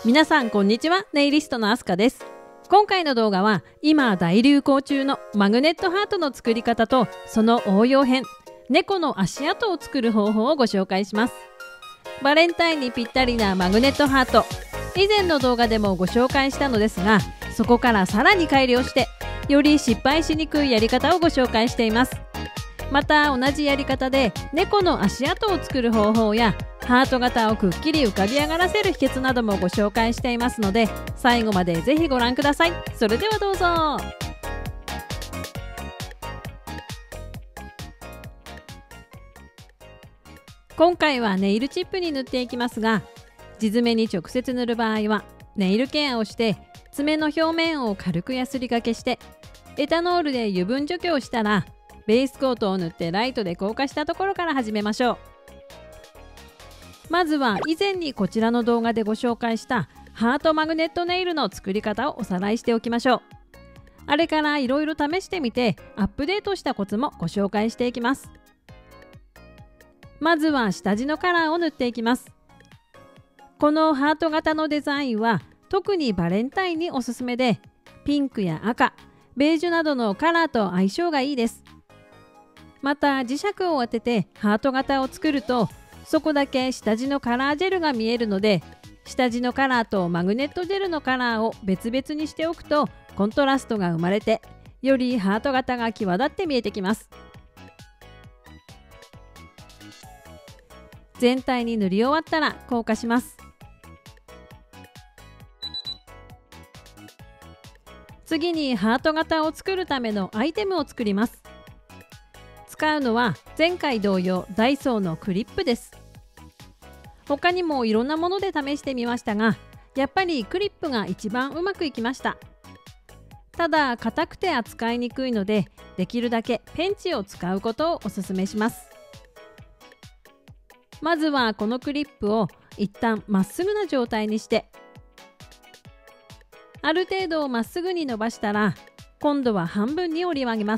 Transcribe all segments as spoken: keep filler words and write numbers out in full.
皆さんこんにちは。ネイリストのあすかです。今回の動画は今大流行中のマグネットハートの作り方とその応用編、猫の足跡を作る方法をご紹介します。バレンタインにぴったりなマグネットハート、以前の動画でもご紹介したのですが、そこからさらに改良してより失敗しにくいやり方をご紹介しています。また同じやり方で猫の足跡を作る方法やハート型をくっきり浮かび上がらせる秘訣などもご紹介していますので、最後までぜひご覧ください。それではどうぞ。今回はネイルチップに塗っていきますが、地爪に直接塗る場合はネイルケアをして爪の表面を軽くやすりがけして、エタノールで油分除去をしたらベースコートを塗ってライトで硬化したところから始めましょう。まずは以前にこちらの動画でご紹介したハートマグネットネイルの作り方をおさらいしておきましょう。あれからいろいろ試してみてアップデートしたコツもご紹介していきます。まずは下地のカラーを塗っていきます。このハート型のデザインは特にバレンタインにおすすめで、ピンクや赤、ベージュなどのカラーと相性がいいです。また磁石を当ててハート型を作ると、そこだけ下地のカラージェルが見えるので、下地のカラーとマグネットジェルのカラーを別々にしておくとコントラストが生まれて、よりハート型が際立って見えてきます。全体に塗り終わったら硬化します。次にハート型を作るためのアイテムを作ります。使うのは前回同様ダイソーのクリップです。他にもいろんなもので試してみましたが、やっぱりクリップが一番うまくいきました。ただ硬くて扱いにくいので、できるだけペンチを使うことをおすすめします。まずはこのクリップを一旦まっすぐな状態にして、ある程度まっすぐに伸ばしたら、今度は半分に折り曲げます。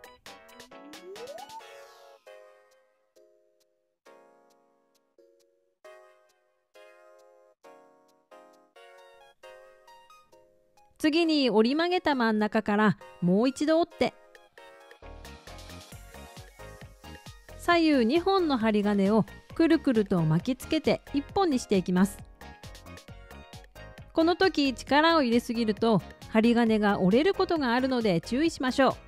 次に折り曲げた真ん中からもう一度折って、左右にほんの針金をくるくると巻きつけていっぽんにしていきます。この時力を入れすぎると針金が折れることがあるので注意しましょう。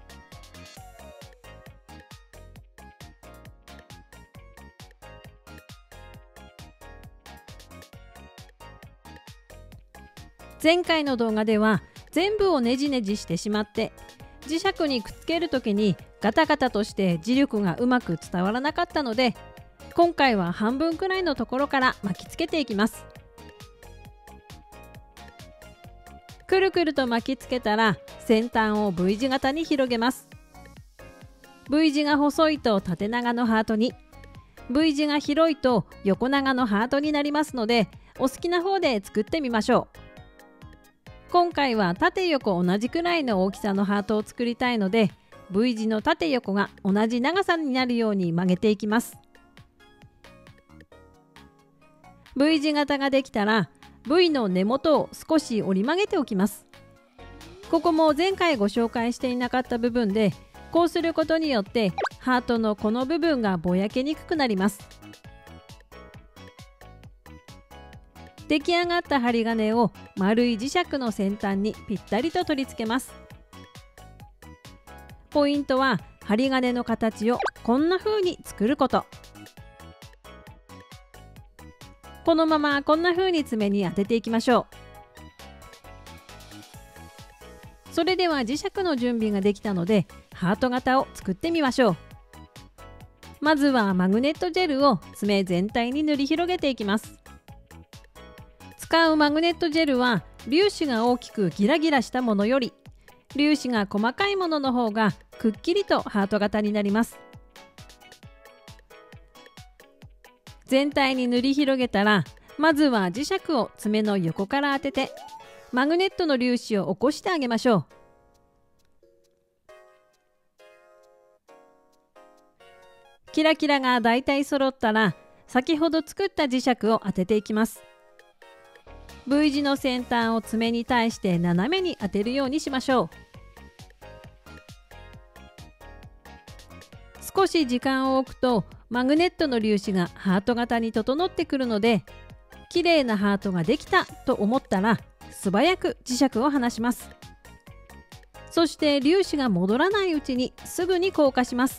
前回の動画では全部をねじねじしてしまって磁石にくっつける時にガタガタとして磁力がうまく伝わらなかったので、今回は半分くらいのところから巻きつけていきます。くるくると巻きつけたら先端を V 字型に広げます。 V 字が細いと縦長のハートに、 V 字が広いと横長のハートになりますので、お好きな方で作ってみましょう。今回は縦横同じくらいの大きさのハートを作りたいので、 V 字の縦横が同じ長さになるように曲げていきます。 V 字型ができたら V の根元を少し折り曲げておきます。ここも前回ご紹介していなかった部分で、こうすることによってハートのこの部分がぼやけにくくなります。出来上がった針金を丸い磁石の先端にぴったりと取り付けます。ポイントは針金の形をこんな風に作ること。このままこんな風に爪に当てていきましょう。それでは磁石の準備ができたのでハート型を作ってみましょう。まずはマグネットジェルを爪全体に塗り広げていきます。使うマグネットジェルは粒子が大きくギラギラしたものより粒子が細かいものの方がくっきりとハート型になります。全体に塗り広げたら、まずは磁石を爪の横から当ててマグネットの粒子を起こしてあげましょう。キラキラがだいたい揃ったら先ほど作った磁石を当てていきます。 V 字の先端を爪に対して斜めに当てるようにしましょう。少し時間を置くとマグネットの粒子がハート型に整ってくるので、綺麗なハートができたと思ったら素早く磁石を離します。そして粒子が戻らないうちにすぐに硬化します。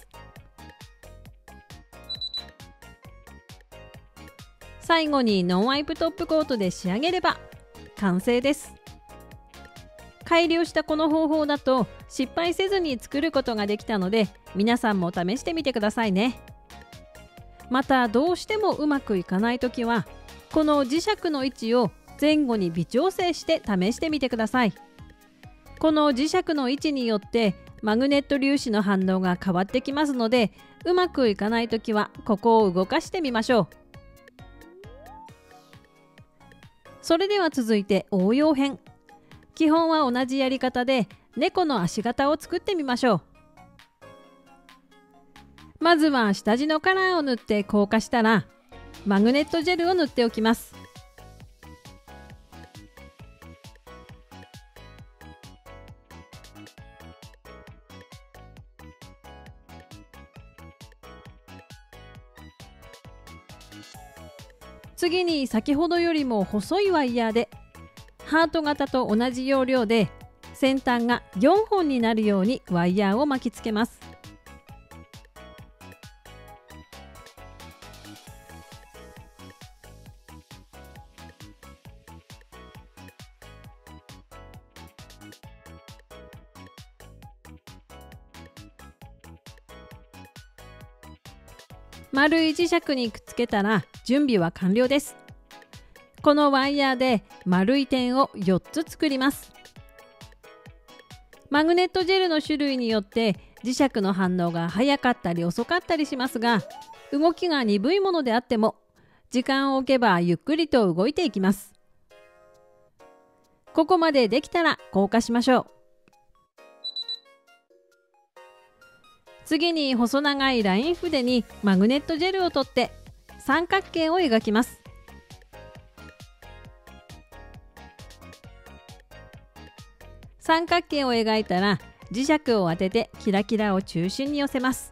最後にノンワイプトップコートで仕上げれば完成です。改良したこの方法だと失敗せずに作ることができたので、皆さんも試してみてくださいね。またどうしてもうまくいかないときは、この磁石の位置を前後に微調整して試してみてください。この磁石の位置によってマグネット粒子の反応が変わってきますので、うまくいかないときはここを動かしてみましょう。それでは続いて応用編。基本は同じやり方で猫の足型を作ってみましょう。まずは下地のカラーを塗って硬化したらマグネットジェルを塗っておきます。次に先ほどよりも細いワイヤーでハート型と同じ要領で先端がよんほんになるようにワイヤーを巻きつけます。丸い磁石にくっつけたら準備は完了です。このワイヤーで丸い点をよっつ作ります。マグネットジェルの種類によって磁石の反応が早かったり遅かったりしますが、動きが鈍いものであっても時間を置けばゆっくりと動いていきます。ここまでできたら硬化しましょう。次に細長いライン筆にマグネットジェルを取って三角形を描きます。三角形を描いたら磁石を当ててキラキラを中心に寄せます。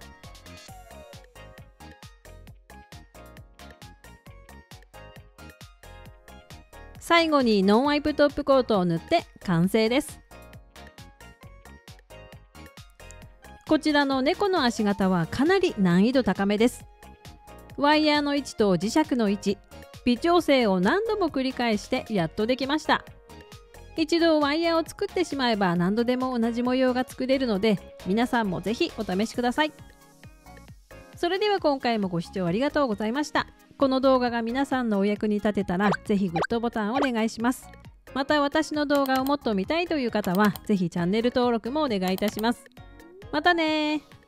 最後にノンワイプトップコートを塗って完成です。こちらの猫の足型はかなり難易度高めです。ワイヤーの位置と磁石の位置、微調整を何度も繰り返してやっとできました。一度ワイヤーを作ってしまえば何度でも同じ模様が作れるので、皆さんもぜひお試しください。それでは今回もご視聴ありがとうございました。この動画が皆さんのお役に立てたらぜひグッドボタンをお願いします。また私の動画をもっと見たいという方はぜひチャンネル登録もお願いいたします。またねー。